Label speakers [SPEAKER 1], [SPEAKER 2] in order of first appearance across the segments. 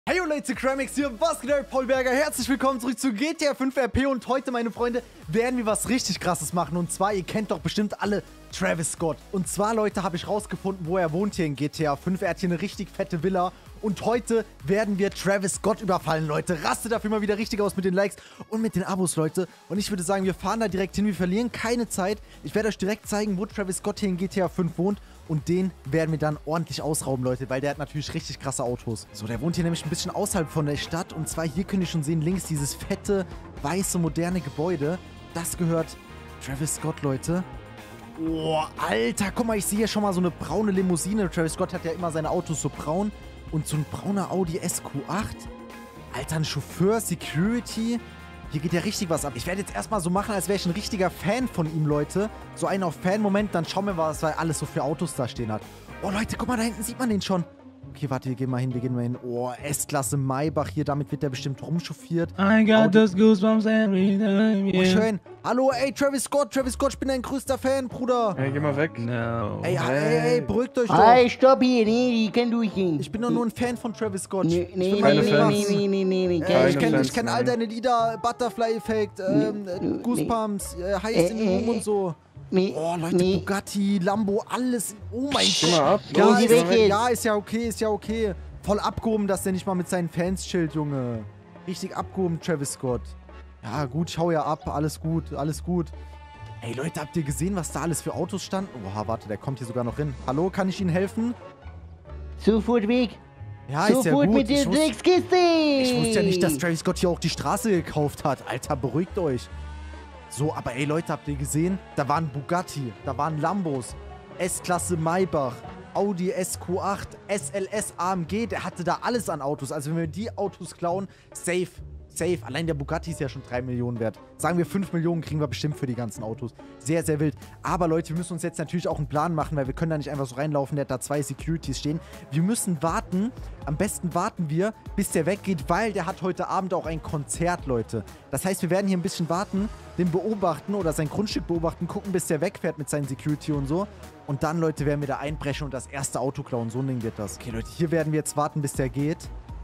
[SPEAKER 1] Hey Leute, Cramix hier, was geht ab, Paul Berger, herzlich willkommen zurück zu GTA 5 RP und heute, meine Freunde, werden wir was richtig krasses machen und zwar, ihr kennt doch bestimmt alle Travis Scott und zwar, Leute, habe ich rausgefunden, wo er wohnt hier in GTA 5, er hat hier eine richtig fette Villa und heute werden wir Travis Scott überfallen, Leute, rastet dafür mal wieder richtig aus mit den Likes und mit den Abos, Leute, und ich würde sagen, wir fahren da direkt hin, wir verlieren keine Zeit, ich werde euch direkt zeigen, wo Travis Scott hier in GTA 5 wohnt. Und den werden wir dann ordentlich ausrauben, Leute, weil der hat natürlich richtig krasse Autos. So, der wohnt hier nämlich ein bisschen außerhalb von der Stadt. Und zwar, hier könnt ihr schon sehen, links dieses fette, weiße, moderne Gebäude. Das gehört Travis Scott, Leute. Oh, Alter, guck mal, ich sehe hier schon mal so eine braune Limousine. Travis Scott hat ja immer seine Autos so braun. Und so ein brauner Audi SQ8. Alter, ein Chauffeur, Security. Hier geht ja richtig was ab. Ich werde jetzt erstmal so machen, als wäre ich ein richtiger Fan von ihm, Leute. So einen auf Fan-Moment, dann schauen wir mal, was er alles so für Autos da stehen hat. Oh, Leute, guck mal, da hinten sieht man den schon. Okay, warte, wir gehen mal hin, Oh, S-Klasse Maybach hier, damit wird der bestimmt rumchauffiert.
[SPEAKER 2] I got those goosebumps every time, yeah.
[SPEAKER 1] Oh, schön. Hallo, ey, Travis Scott, ich bin dein größter Fan, Bruder.
[SPEAKER 3] Hey, geh mal weg.
[SPEAKER 2] No.
[SPEAKER 1] Ey, beruhigt euch doch.
[SPEAKER 4] Hey, stopp hier, nee, die können durchgehen.
[SPEAKER 1] Ich bin doch nur ein Fan von Travis Scott.
[SPEAKER 4] Nee,
[SPEAKER 3] keine Fans.
[SPEAKER 1] Ich kenn all deine Lieder, Butterfly Effect, Goosebumps, Heiß in den Room und so. Oh, Leute, Bugatti, Lambo, alles. Oh mein Gott. Ja, ist ja okay. Voll abgehoben, dass der nicht mal mit seinen Fans chillt, Junge. Richtig abgehoben, Travis Scott. Ja, gut, schau ja ab. Alles gut. Ey, Leute, habt ihr gesehen, was da alles für Autos standen? Oha, warte, der kommt hier sogar noch hin. Hallo, kann ich Ihnen helfen?
[SPEAKER 4] Sofort weg.
[SPEAKER 1] Ja, ist ja
[SPEAKER 4] Sofort
[SPEAKER 1] gut.
[SPEAKER 4] mit der Dreckskiste.
[SPEAKER 1] Ich wusste ja nicht, dass Travis Scott hier auch die Straße gekauft hat. Alter, beruhigt euch. So, aber ey, Leute, habt ihr gesehen? Da waren Bugatti, da waren Lambos, S-Klasse Maybach, Audi SQ8, SLS AMG. Der hatte da alles an Autos. Also wenn wir die Autos klauen, safe. Allein der Bugatti ist ja schon 3 Millionen wert. Sagen wir 5 Millionen kriegen wir bestimmt für die ganzen Autos. Sehr, sehr wild. Aber Leute, wir müssen uns jetzt natürlich auch einen Plan machen, weil wir können da nicht einfach so reinlaufen. Der hat da 2 Securities stehen. Wir müssen warten. Am besten warten wir, bis der weggeht, weil der hat heute Abend auch ein Konzert, Leute. Das heißt, wir werden hier ein bisschen warten, den beobachten oder sein Grundstück beobachten, gucken, bis der wegfährt mit seinen Security und so. Und dann, Leute, werden wir da einbrechen und das erste Auto klauen. So ein Ding wird das. Okay, Leute, hier werden wir jetzt warten, bis der geht.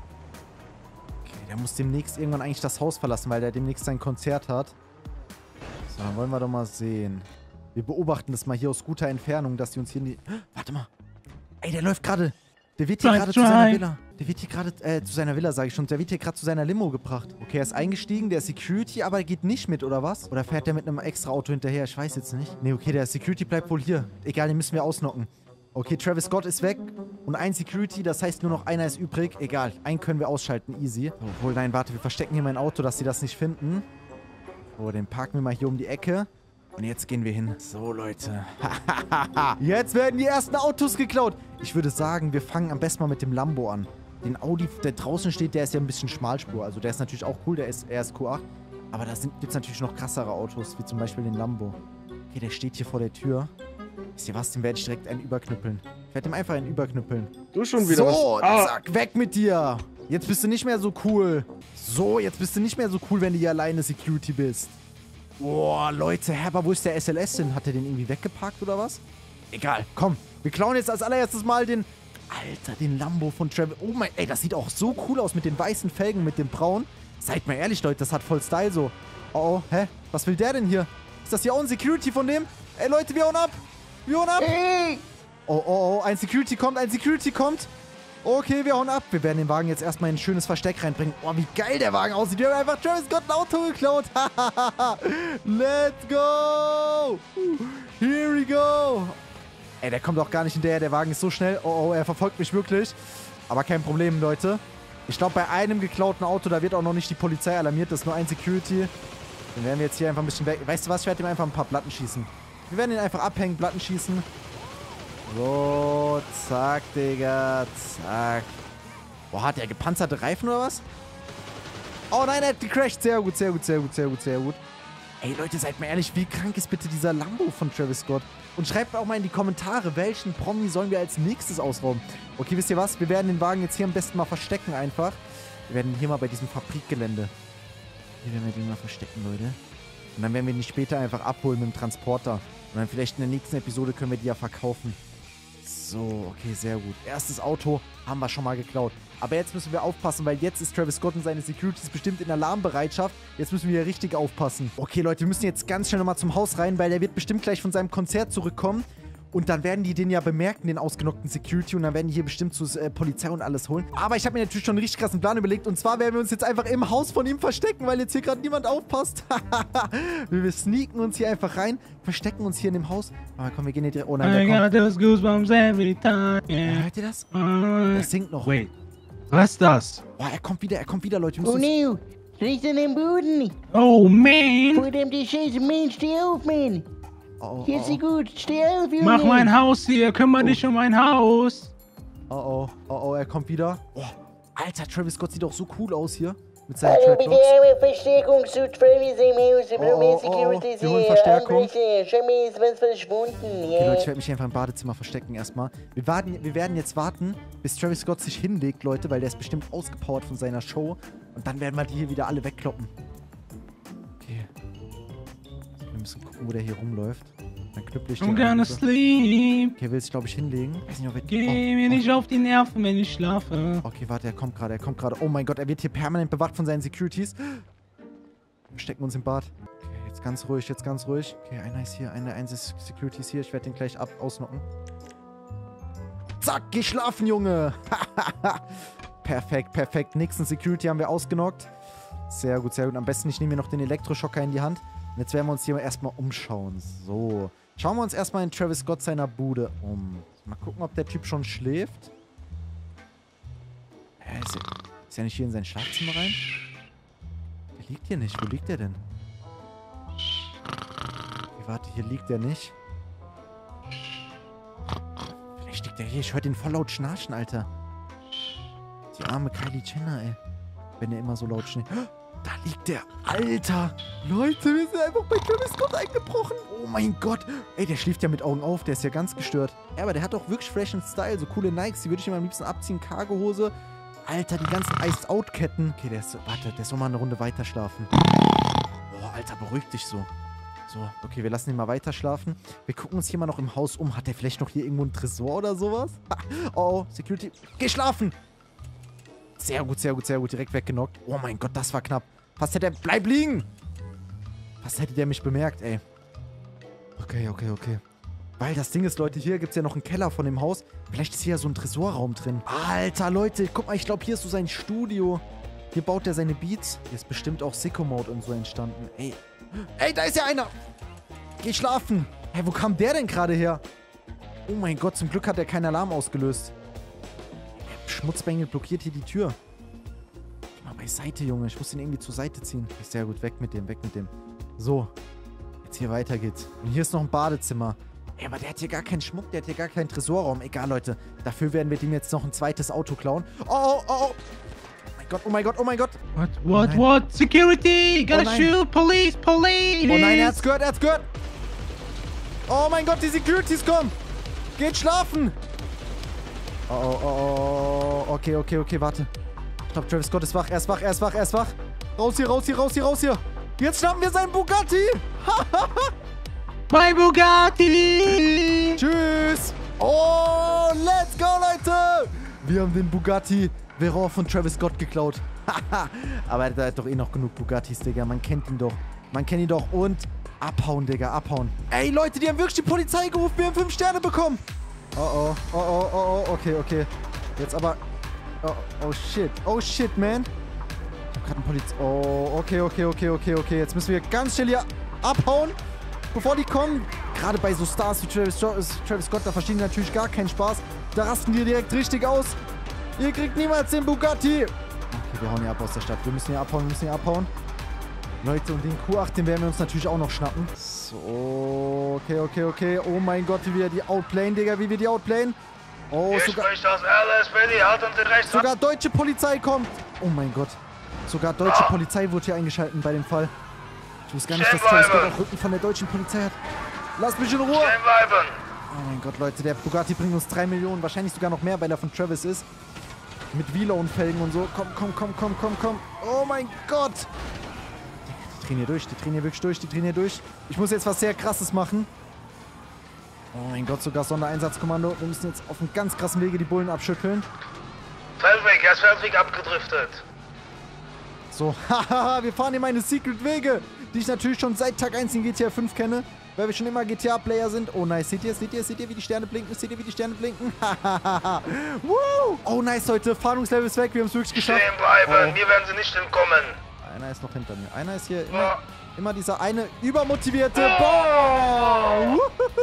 [SPEAKER 1] Der muss demnächst irgendwann eigentlich das Haus verlassen, weil der demnächst sein Konzert hat. So, dann wollen wir doch mal sehen. Wir beobachten das mal hier aus guter Entfernung, dass die uns hier in die... Warte mal. Ey, der läuft gerade... Der wird hier gerade zu seiner Villa. Der wird hier gerade... zu seiner Villa, sage ich schon. Der wird hier gerade zu seiner Limo gebracht. Okay, er ist eingestiegen, der ist Security, aber er geht nicht mit, oder was? Oder fährt der mit einem extra Auto hinterher? Ich weiß jetzt nicht. Nee, okay, der Security bleibt wohl hier. Egal, den müssen wir ausnocken. Okay, Travis Scott ist weg und ein Security, das heißt nur noch einer ist übrig. Egal, einen können wir ausschalten, easy. Obwohl, nein, warte, wir verstecken hier mein Auto, dass sie das nicht finden. So, den parken wir mal hier um die Ecke. Und jetzt gehen wir hin. So, Leute. Jetzt werden die ersten Autos geklaut. Ich würde sagen, wir fangen am besten mal mit dem Lambo an. Den Audi, der draußen steht, der ist ja ein bisschen Schmalspur. Also der ist natürlich auch cool, der ist RSQ8. Aber da gibt es natürlich noch krassere Autos, wie zum Beispiel den Lambo. Okay, der steht hier vor der Tür. Wisst ihr was, dem werde ich direkt einen überknüppeln. Ich werde dem einfach einen überknüppeln.
[SPEAKER 3] Du schon wieder
[SPEAKER 1] so, zack, weg mit dir. Jetzt bist du nicht mehr so cool. So, jetzt bist du nicht mehr so cool, wenn du hier alleine Security bist. Boah, Leute, aber wo ist der SLS hin? Hat der den irgendwie weggeparkt oder was? Egal, komm. Wir klauen jetzt als allererstes mal den... Alter, den Lambo von Travis. Oh mein... Ey, das sieht auch so cool aus mit den weißen Felgen, mit dem Braun. Seid mal ehrlich, Leute, das hat voll Style so. Oh, hä? Was will der denn hier? Ist das hier auch ein Security von dem? Ey, Leute, wir hauen ab. Wir hauen ab.
[SPEAKER 4] Hey.
[SPEAKER 1] Oh, ein Security kommt. Okay, wir hauen ab. Wir werden den Wagen jetzt erstmal in ein schönes Versteck reinbringen. Oh, wie geil der Wagen aussieht. Wir haben einfach Travis Scott ein Auto geklaut. Let's go. Here we go. Ey, der kommt auch gar nicht hinterher. Der Wagen ist so schnell. Oh, er verfolgt mich wirklich. Aber kein Problem, Leute. Ich glaube, bei einem geklauten Auto, da wird auch noch nicht die Polizei alarmiert. Das ist nur ein Security. Den werden wir jetzt hier einfach ein bisschen weg. Weißt du was? Ich werde ihm einfach ein paar Platten schießen. Wir werden ihn einfach abhängen, Platten schießen. So, zack, Digga, zack. Boah, hat der gepanzerte Reifen oder was? Oh nein, er hat gecrashed. Sehr gut. Ey, Leute, seid mal ehrlich, wie krank ist bitte dieser Lambo von Travis Scott? Und schreibt auch mal in die Kommentare, welchen Promi sollen wir als nächstes ausrauben. Okay, wisst ihr was? Wir werden den Wagen jetzt hier am besten mal verstecken einfach. Wir werden ihn hier mal bei diesem Fabrikgelände. Hier werden wir den mal verstecken, Leute. Und dann werden wir den später einfach abholen mit dem Transporter. Und dann vielleicht in der nächsten Episode können wir die ja verkaufen. So, okay, sehr gut. Erstes Auto haben wir schon mal geklaut. Aber jetzt müssen wir aufpassen, weil jetzt ist Travis Scott und seine Securities bestimmt in Alarmbereitschaft. Jetzt müssen wir hier richtig aufpassen. Okay, Leute, wir müssen jetzt ganz schnell nochmal zum Haus rein, weil er wird bestimmt gleich von seinem Konzert zurückkommen. Und dann werden die den ja bemerken, den ausgenockten Security. Und dann werden die hier bestimmt zur Polizei und alles holen. Aber ich habe mir natürlich schon einen richtig krassen Plan überlegt. Und zwar werden wir uns jetzt einfach im Haus von ihm verstecken, weil jetzt hier gerade niemand aufpasst. Wir sneaken uns hier einfach rein, verstecken uns hier in dem Haus. Aber komm, wir gehen hier direkt... Oh nein, der kommt.
[SPEAKER 2] Goosebumps every time. Yeah.
[SPEAKER 1] Hört ihr das? Der singt noch.
[SPEAKER 2] Wait. Was ist das?
[SPEAKER 1] Boah, er kommt wieder, Leute.
[SPEAKER 4] Oh no, rechts an dem Boden.
[SPEAKER 2] Oh, man.
[SPEAKER 4] Verdammte Scheiße, Mann, steh auf, Mann.
[SPEAKER 1] Oh,
[SPEAKER 4] Jetzt ist gut, steh auf, Junge.
[SPEAKER 2] Mach mein Haus hier, kümmere dich um mein Haus.
[SPEAKER 1] Oh, er kommt wieder. Oh, Alter, Travis Scott sieht doch so cool aus hier. Mit seinen
[SPEAKER 4] Hallo, bitte
[SPEAKER 1] Dreadlocks.
[SPEAKER 4] einmal Verstärkung zu Travis im Haus. Wir brauchen mehr Security.
[SPEAKER 1] Wir holen Verstärkung.
[SPEAKER 4] Schon mal ist was verschwunden,
[SPEAKER 1] Okay,
[SPEAKER 4] ja.
[SPEAKER 1] Leute, ich werde mich einfach im Badezimmer verstecken erstmal. Wir werden jetzt warten, bis Travis Scott sich hinlegt, Leute, weil der ist bestimmt ausgepowert von seiner Show. Und dann werden wir die hier wieder alle wegkloppen. Okay. Also wir müssen gucken, wo der hier rumläuft. Dann knüpple ich den.
[SPEAKER 2] I'm gonna sleep.
[SPEAKER 1] Okay, will sich, glaube ich, hinlegen. Weiß nicht, ob er...
[SPEAKER 2] Geh mir nicht auf die Nerven, wenn ich schlafe.
[SPEAKER 1] Okay, warte, er kommt gerade. Oh mein Gott, er wird hier permanent bewacht von seinen Securities. Wir stecken uns im Bad. Okay, jetzt ganz ruhig. Okay, einer ist hier, eine Security ist hier. Ich werde den gleich ausnocken. Zack, geh schlafen, Junge. Perfekt. Nächsten Security haben wir ausgenockt. Sehr gut. Am besten, ich nehme mir noch den Elektroschocker in die Hand. Und jetzt werden wir uns hier erstmal umschauen. So. Schauen wir uns erstmal in Travis Scott seiner Bude um. Mal gucken, ob der Typ schon schläft. Hä, ist er nicht hier in sein Schlafzimmer rein? Der liegt hier nicht. Wo liegt der denn? Okay, warte, hier liegt der nicht. Vielleicht liegt der hier. Ich höre den voll laut schnarchen, Alter. Die arme Kylie Jenner, ey. Wenn er immer so laut schnarcht. Da liegt der. Alter. Leute, wir sind einfach bei Travis Scott eingebrochen. Oh mein Gott. Ey, der schläft ja mit Augen auf. Der ist ja ganz gestört. Ja, aber der hat auch wirklich Fresh and Style. So coole Nikes. Die würde ich ihm am liebsten abziehen. Cargohose. Alter, die ganzen Iced-Out-Ketten. Okay, der soll mal eine Runde weiter schlafen. Boah, Alter, beruhig dich so. So, okay, wir lassen ihn mal weiter schlafen. Wir gucken uns hier mal noch im Haus um. Hat der vielleicht noch hier irgendwo einen Tresor oder sowas? Oh, Security. Geh schlafen. Sehr gut. Direkt weggenockt. Oh mein Gott, das war knapp. Fast hätte er... Bleib liegen! Fast hätte der mich bemerkt, ey. Okay. Weil das Ding ist, Leute, hier gibt es ja noch einen Keller von dem Haus. Vielleicht ist hier ja so ein Tresorraum drin. Alter, Leute, guck mal, ich glaube, hier ist so sein Studio. Hier baut er seine Beats. Hier ist bestimmt auch Sicko-Mode und so entstanden. Ey, da ist ja einer! Geh schlafen! Hey, wo kam der denn gerade her? Oh mein Gott, zum Glück hat er keinen Alarm ausgelöst. Der Schmutzbengel blockiert hier die Tür. Geh mal beiseite, Junge. Ich muss ihn irgendwie zur Seite ziehen. Sehr gut, weg mit dem. So, jetzt hier weiter geht's. Und hier ist noch ein Badezimmer. Ey, aber der hat hier gar keinen Schmuck, der hat hier gar keinen Tresorraum. Egal, Leute. Dafür werden wir dem jetzt noch ein zweites Auto klauen. Oh. Oh mein Gott.
[SPEAKER 2] What? Security! Gotta shoot! Police!
[SPEAKER 1] Oh nein, er hat's gehört. Oh mein Gott, die Securities kommen. Geht schlafen. Oh. Okay, warte. Ich glaube, Travis Scott ist wach. Er ist wach. Raus hier. Jetzt schnappen wir seinen Bugatti.
[SPEAKER 2] Mein Bugatti!
[SPEAKER 1] Tschüss. Oh, let's go, Leute. Wir haben den Bugatti Veyron von Travis Scott geklaut. Aber der hat doch eh noch genug Bugattis, Digga. Man kennt ihn doch. Und abhauen, Digga, abhauen. Ey, Leute, die haben wirklich die Polizei gerufen. Wir haben 5 Sterne bekommen. Oh. Okay. Jetzt aber... Oh, shit, man. Ich hab grad einen Polizei... Oh, okay. Jetzt müssen wir ganz schnell hier abhauen, bevor die kommen. Gerade bei so Stars wie Travis Scott, da verstehen die natürlich gar keinen Spaß. Da rasten die direkt richtig aus. Ihr kriegt niemals den Bugatti. Okay, wir hauen hier ab aus der Stadt. Wir müssen hier abhauen. Leute, und den Q8, den werden wir uns natürlich auch noch schnappen. So, okay. Oh mein Gott, wie wir die outplayen, Digga. Oh,
[SPEAKER 3] Hier spricht das LSPD, halt und den rechts.
[SPEAKER 1] Sogar deutsche Polizei kommt. Oh mein Gott. Sogar deutsche Polizei wurde hier eingeschaltet bei dem Fall. Ich wusste gar nicht, dass Travis Scott auch Rücken von der deutschen Polizei hat. Lasst mich in Ruhe.
[SPEAKER 3] Stehen bleiben.
[SPEAKER 1] Oh mein Gott, Leute, der Bugatti bringt uns 3 Millionen. Wahrscheinlich sogar noch mehr, weil er von Travis ist. Mit V-Lone-Felgen und so. Komm. Oh mein Gott. Die drehen hier wirklich durch. Ich muss jetzt was sehr Krasses machen. Oh mein Gott, sogar Sondereinsatzkommando. Wir müssen jetzt auf einem ganz krassen Wege die Bullen abschütteln.
[SPEAKER 3] Feldweg, er ist Feldweg abgedriftet.
[SPEAKER 1] So, haha, wir fahren hier meine Secret-Wege, die ich natürlich schon seit Tag 1 in GTA 5 kenne, weil wir schon immer GTA-Player sind. Oh nice, seht ihr, wie die Sterne blinken? Seht ihr, wie die Sterne blinken? Hahaha. Oh nice, Leute, Fahndungslevel ist weg, wir haben es wirklich geschafft.
[SPEAKER 3] Stehen bleiben, mir werden sie nicht entkommen.
[SPEAKER 1] Einer ist noch hinter mir. Einer ist hier immer dieser eine übermotivierte. Boah!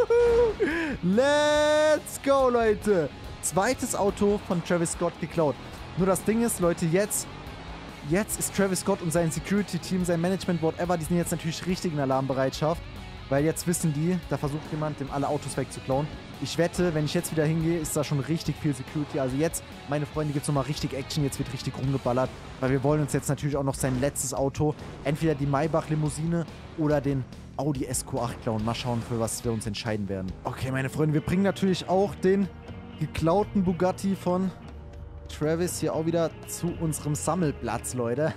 [SPEAKER 1] Let's go, Leute. Zweites Auto von Travis Scott geklaut. Nur das Ding ist, Leute, jetzt ist Travis Scott und sein Security-Team, sein Management, whatever, die sind jetzt natürlich richtig in Alarmbereitschaft. Weil jetzt wissen die, da versucht jemand, dem alle Autos wegzuklauen. Ich wette, wenn ich jetzt wieder hingehe, ist da schon richtig viel Security. Also jetzt, meine Freunde, gibt es nochmal richtig Action. Jetzt wird richtig rumgeballert. Weil wir wollen uns jetzt natürlich auch noch sein letztes Auto, entweder die Maybach-Limousine oder den Audi SQ8 klauen. Mal schauen, für was wir uns entscheiden werden. Okay, meine Freunde, wir bringen natürlich auch den geklauten Bugatti von Travis hier auch wieder zu unserem Sammelplatz, Leute.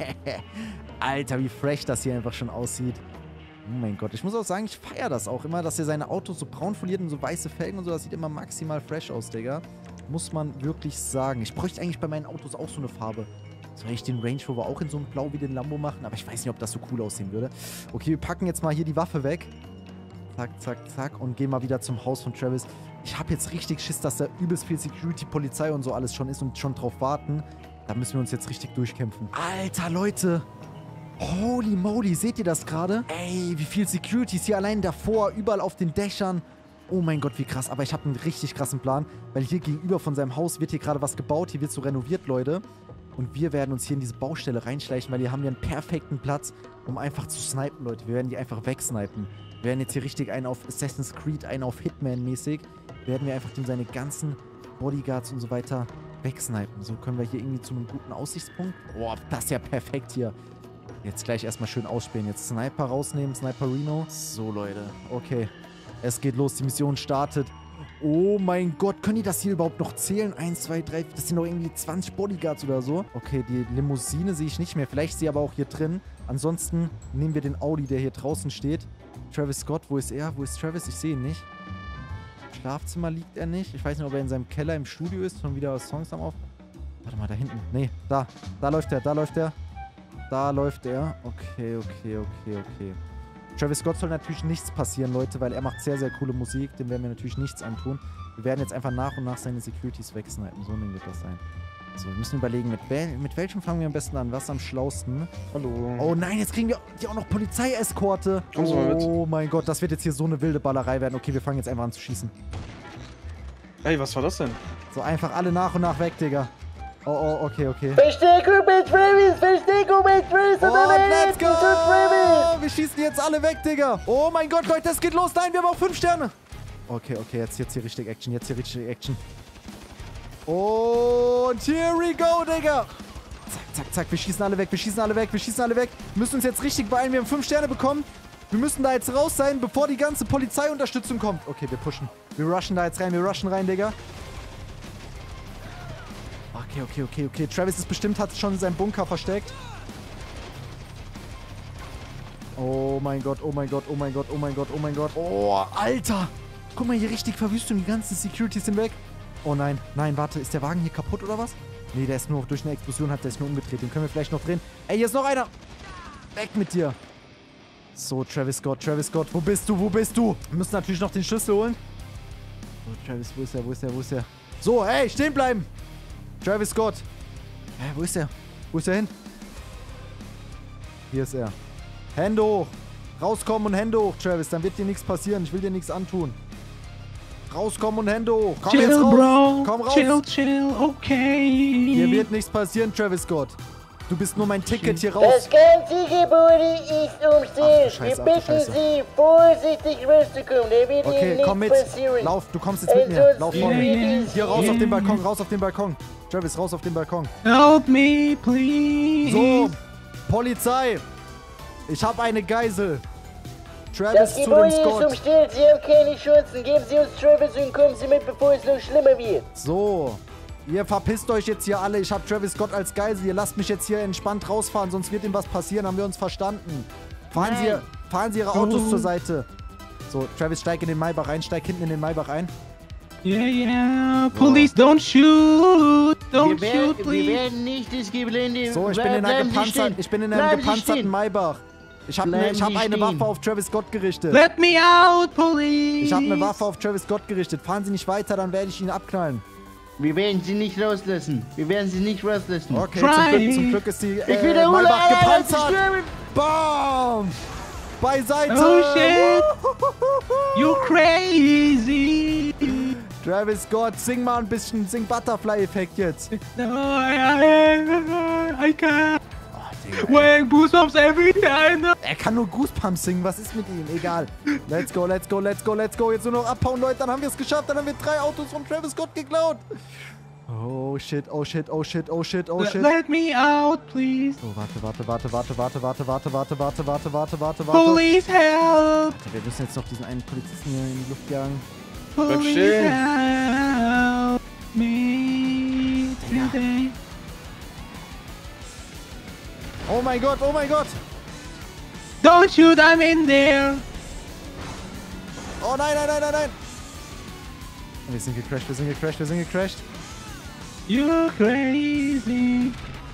[SPEAKER 1] Alter, wie fresh das hier einfach schon aussieht. Oh mein Gott, ich muss auch sagen, ich feiere das auch immer, dass er seine Autos so braun foliert und so weiße Felgen und so. Das sieht immer maximal fresh aus, Digga. Muss man wirklich sagen. Ich bräuchte eigentlich bei meinen Autos auch so eine Farbe. Soll ich den Range Rover auch in so einem Blau wie den Lambo machen? Aber ich weiß nicht, ob das so cool aussehen würde. Okay, wir packen jetzt mal hier die Waffe weg. Zack, zack, zack. Und gehen mal wieder zum Haus von Travis. Ich habe jetzt richtig Schiss, dass da übelst viel Security, Polizei und so alles schon ist und schon drauf warten. Da müssen wir uns jetzt richtig durchkämpfen. Alter, Leute. Holy moly, seht ihr das gerade? Ey, wie viel Security ist hier allein davor, überall auf den Dächern. Oh mein Gott, wie krass. Aber ich habe einen richtig krassen Plan, weil hier gegenüber von seinem Haus wird hier gerade was gebaut. Hier wird so renoviert, Leute. Und wir werden uns hier in diese Baustelle reinschleichen, weil hier haben wir einen perfekten Platz, um einfach zu snipen, Leute. Wir werden die einfach wegsnipen. Wir werden jetzt hier richtig einen auf Assassin's Creed, einen auf Hitman-mäßig. Werden wir einfach seine ganzen Bodyguards und so weiter wegsnipen. So können wir hier irgendwie zu einem guten Aussichtspunkt. Boah, das ist ja perfekt hier. Jetzt gleich erstmal schön ausspielen. Jetzt Sniper rausnehmen, Sniper Reno. So, Leute. Okay. Es geht los. Die Mission startet. Oh mein Gott. Können die das hier überhaupt noch zählen? 1, 2, 3. Das sind doch irgendwie 20 Bodyguards oder so. Okay, die Limousine sehe ich nicht mehr. Vielleicht ist sie aber auch hier drin. Ansonsten nehmen wir den Audi, der hier draußen steht. Travis Scott, wo ist er? Wo ist Travis? Ich sehe ihn nicht. Im Schlafzimmer liegt er nicht. Ich weiß nicht, ob er in seinem Keller im Studio ist. Schon wieder Songs am Auf. Warte mal, da hinten. Nee, da. Da läuft er. Da läuft er. Da läuft er. Okay. Travis Scott soll natürlich nichts passieren, Leute, weil er macht sehr, sehr coole Musik. Dem werden wir natürlich nichts antun. Wir werden jetzt einfach nach und nach seine Securities wegsnipen. So wird das sein. So, wir müssen überlegen, mit welchem fangen wir am besten an? Was am schlausten?
[SPEAKER 5] Hallo.
[SPEAKER 1] Oh nein, jetzt kriegen wir hier auch noch Polizeieskorte. Oh mein Gott, das wird jetzt hier so eine wilde Ballerei werden. Okay, wir fangen jetzt einfach an zu schießen.
[SPEAKER 5] Ey, was war das denn?
[SPEAKER 1] So, einfach alle nach und nach weg, Digga. Oh, okay.
[SPEAKER 4] Verstärkung mit Travis! Verstärkung mit Travis!
[SPEAKER 1] Und let's go! Wir schießen jetzt alle weg, Digga. Oh mein Gott, Leute, es geht los. Nein, wir haben auch 5 Sterne. Okay, jetzt hier richtig Action. Und here we go, Digga. Zack. Wir schießen alle weg. Wir müssen uns jetzt richtig beeilen. Wir haben 5 Sterne bekommen. Wir müssen da jetzt raus sein, bevor die ganze Polizeiunterstützung kommt. Okay, wir pushen. Wir rushen da jetzt rein. Digga. Okay. Travis ist bestimmt, hat schon seinen Bunker versteckt. Oh mein Gott. Oh, Alter. Guck mal, hier richtig Verwüstung. Die ganzen Securities sind weg. Oh nein, warte. Ist der Wagen hier kaputt oder was? Nee, der ist nur durch eine Explosion, der sich nur umgedreht. Den können wir vielleicht noch drehen. Ey, hier ist noch einer. Weg mit dir. So, Travis Scott. Wo bist du? Wir müssen natürlich noch den Schlüssel holen. So, Travis, wo ist er? So, ey, stehen bleiben. Travis Scott. Wo ist er? Wo ist er hin? Hier ist er. Hände hoch. Rauskommen und Hände hoch, Travis. Dann wird dir nichts passieren. Ich will dir nichts antun. Rauskommen und Hände hoch. Komm
[SPEAKER 2] chill,
[SPEAKER 1] jetzt raus.
[SPEAKER 2] Bro.
[SPEAKER 1] Komm raus.
[SPEAKER 2] Chill. Okay.
[SPEAKER 1] Dir wird nichts passieren, Travis Scott. Du bist nur mein Ticket hier raus.
[SPEAKER 4] Das ganze Gebäude ist umstellt. Wir bitten Sie, vorsichtig rauszukommen. Da wird Ihnen nichts passieren.
[SPEAKER 1] Lauf, du kommst jetzt mit mir. Lauf vor mir. Hier raus auf den Balkon. Travis, raus auf den Balkon.
[SPEAKER 2] Help me, please.
[SPEAKER 1] So, Polizei. Ich habe eine Geisel. Travis
[SPEAKER 4] Das
[SPEAKER 1] zu dem
[SPEAKER 4] Gebäude ist
[SPEAKER 1] Scott.
[SPEAKER 4] umstellt. Sie haben keine Chancen. Geben Sie uns Travis und kommen Sie mit, bevor es noch schlimmer wird.
[SPEAKER 1] So. Ihr verpisst euch jetzt hier alle. Ich habe Travis Scott als Geisel. Ihr lasst mich jetzt hier entspannt rausfahren, sonst wird ihm was passieren. Haben wir uns verstanden. Fahren Sie Ihre Autos zur Seite. So, Travis, steig in den Maybach rein. Steig hinten in den Maybach ein.
[SPEAKER 2] Yeah. Police, don't shoot. Don't shoot, please.
[SPEAKER 4] Wir werden nicht das Gelände...
[SPEAKER 1] So, ich bin in einem gepanzerten Maybach. Ich hab eine Waffe auf Travis Scott gerichtet.
[SPEAKER 2] Let me out, police.
[SPEAKER 1] Ich habe eine Waffe auf Travis Scott gerichtet. Fahren Sie nicht weiter, dann werde ich ihn abknallen.
[SPEAKER 4] Wir werden sie nicht rauslassen.
[SPEAKER 1] Okay, zum Glück ist die Maybach gepanzert. Bam! Beiseite!
[SPEAKER 2] Oh shit! You crazy!
[SPEAKER 1] Travis Scott, sing mal ein bisschen, sing Butterfly-Effekt jetzt.
[SPEAKER 2] No, I can't. Wearing Goosebumps every time.
[SPEAKER 1] Er kann nur Goosebumps singen, was ist mit ihm? Egal. Let's go. Jetzt nur noch abhauen, Leute. Dann haben wir es geschafft. Dann haben wir 3 Autos von Travis Scott geklaut. Oh shit.
[SPEAKER 2] Let me out, please.
[SPEAKER 1] Oh, warte.
[SPEAKER 2] Police, help!
[SPEAKER 1] Warte, wir müssen jetzt noch diesen einen Polizisten hier in die Luft jagen.
[SPEAKER 2] Police, help me today.
[SPEAKER 1] Oh mein Gott.
[SPEAKER 2] Don't shoot, I'm in there.
[SPEAKER 1] Oh nein. Wir sind gecrashed.
[SPEAKER 2] You're crazy.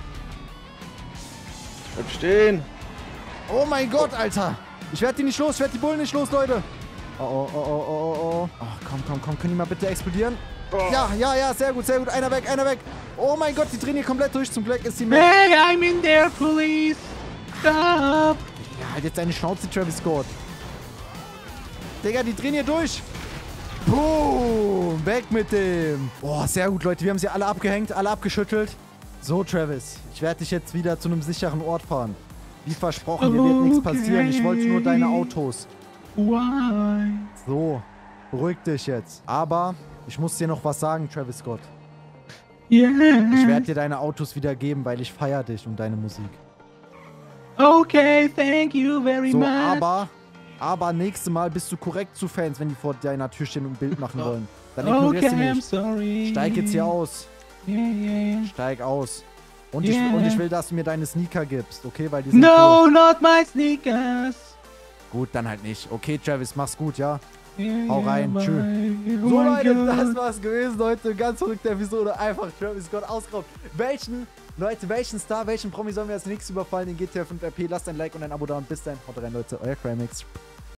[SPEAKER 5] Bleib stehen.
[SPEAKER 1] Oh mein Gott, Alter. Ich werde die Bullen nicht los, Leute. Oh. Ach, komm. Können die mal bitte explodieren? Oh. Ja, sehr gut. Einer weg. Oh mein Gott, die drehen hier komplett durch. Zum Glück ist die...
[SPEAKER 2] Hey, I'm in there, police. Stop.
[SPEAKER 1] Ja, halt jetzt deine Schnauze, Travis Scott. Digga, die drehen hier durch. Boom, weg mit dem. Oh, sehr gut, Leute. Wir haben sie alle abgehängt, alle abgeschüttelt. So, Travis, ich werde dich jetzt wieder zu einem sicheren Ort fahren. Wie versprochen, dir wird nichts passieren. Ich wollte nur deine Autos.
[SPEAKER 2] Why?
[SPEAKER 1] So, beruhig dich jetzt. Aber ich muss dir noch was sagen, Travis Scott.
[SPEAKER 2] Yeah.
[SPEAKER 1] Ich werde dir deine Autos wieder geben, weil ich feiere dich und deine Musik.
[SPEAKER 2] Okay, thank you very much.
[SPEAKER 1] Aber nächstes Mal bist du korrekt zu Fans, wenn die vor deiner Tür stehen und ein Bild machen wollen. Dann ignorierst du nicht.
[SPEAKER 2] I'm sorry.
[SPEAKER 1] Steig jetzt hier aus.
[SPEAKER 2] Yeah.
[SPEAKER 1] Steig aus. Und ich will, dass du mir deine Sneaker gibst, okay? Weil die sind
[SPEAKER 2] No, not my sneakers.
[SPEAKER 1] Gut, dann halt nicht. Okay, Travis, mach's gut, ja?
[SPEAKER 2] Yeah,
[SPEAKER 1] hau rein,
[SPEAKER 2] bye.
[SPEAKER 1] tschüss.
[SPEAKER 2] Oh
[SPEAKER 1] So, Leute,
[SPEAKER 2] God.
[SPEAKER 1] das war's gewesen, Leute. Ganz verrückte Episode. Einfach Travis Scott ausgeraubt. Welchen Star, welchen Promi sollen wir als nächstes überfallen? Den GTA 5 RP. Lasst ein Like und ein Abo da und bis dann. Haut rein, Leute. Euer Crimix.